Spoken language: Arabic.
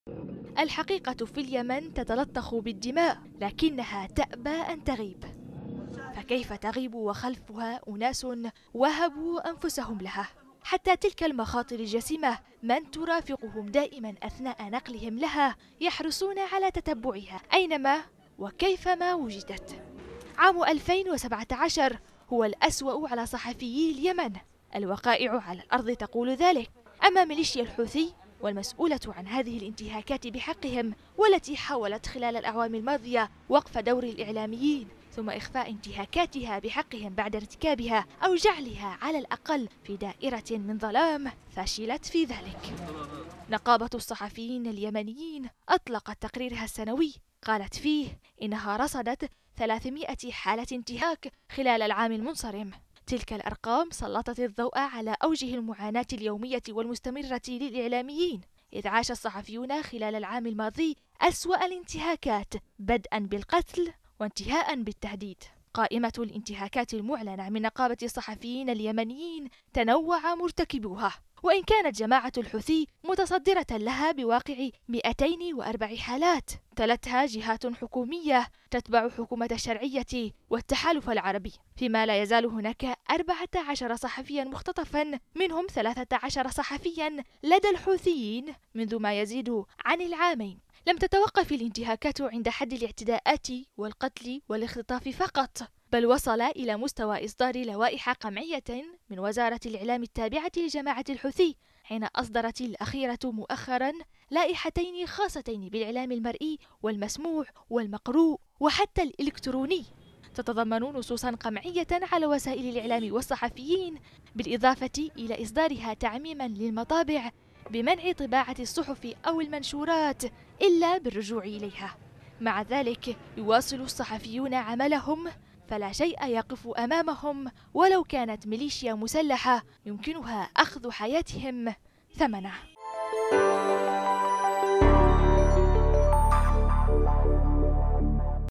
الحقيقة في اليمن تتلطخ بالدماء، لكنها تأبى أن تغيب. فكيف تغيب وخلفها أناس وهبوا أنفسهم لها؟ حتى تلك المخاطر الجسيمة من ترافقهم دائما أثناء نقلهم لها يحرصون على تتبعها أينما وكيفما وجدت. عام 2017 هو الأسوأ على صحفيي اليمن، الوقائع على الأرض تقول ذلك. أما ميليشيا الحوثي والمسؤولة عن هذه الانتهاكات بحقهم، والتي حاولت خلال الأعوام الماضية وقف دور الإعلاميين ثم إخفاء انتهاكاتها بحقهم بعد ارتكابها أو جعلها على الأقل في دائرة من ظلام، فشلت في ذلك. نقابة الصحفيين اليمنيين أطلقت تقريرها السنوي قالت فيه إنها رصدت 300 حالة انتهاك خلال العام المنصرم. تلك الأرقام سلطت الضوء على أوجه المعاناة اليومية والمستمرة للإعلاميين، إذ عاش الصحفيون خلال العام الماضي أسوأ الانتهاكات، بدءا بالقتل وانتهاء بالتهديد. قائمة الانتهاكات المعلنة من نقابة الصحفيين اليمنيين تنوع مرتكبوها، وإن كانت جماعة الحوثي متصدرة لها بواقع 204 حالات، تلتها جهات حكومية تتبع حكومة الشرعية والتحالف العربي، فيما لا يزال هناك 14 صحفيا مختطفا، منهم 13 صحفيا لدى الحوثيين منذ ما يزيد عن العامين. لم تتوقف الانتهاكات عند حد الاعتداءات والقتل والاختطاف فقط، بل وصل إلى مستوى إصدار لوائح قمعية من وزارة الإعلام التابعة لجماعة الحوثي، حين أصدرت الأخيرة مؤخرا لائحتين خاصتين بالإعلام المرئي والمسموع والمقروء وحتى الإلكتروني، تتضمن نصوصا قمعية على وسائل الإعلام والصحفيين، بالإضافة إلى إصدارها تعميما للمطابع بمنع طباعة الصحف أو المنشورات إلا بالرجوع إليها. مع ذلك يواصل الصحفيون عملهم، فلا شيء يقف أمامهم ولو كانت ميليشيا مسلحة يمكنها أخذ حياتهم ثمنه.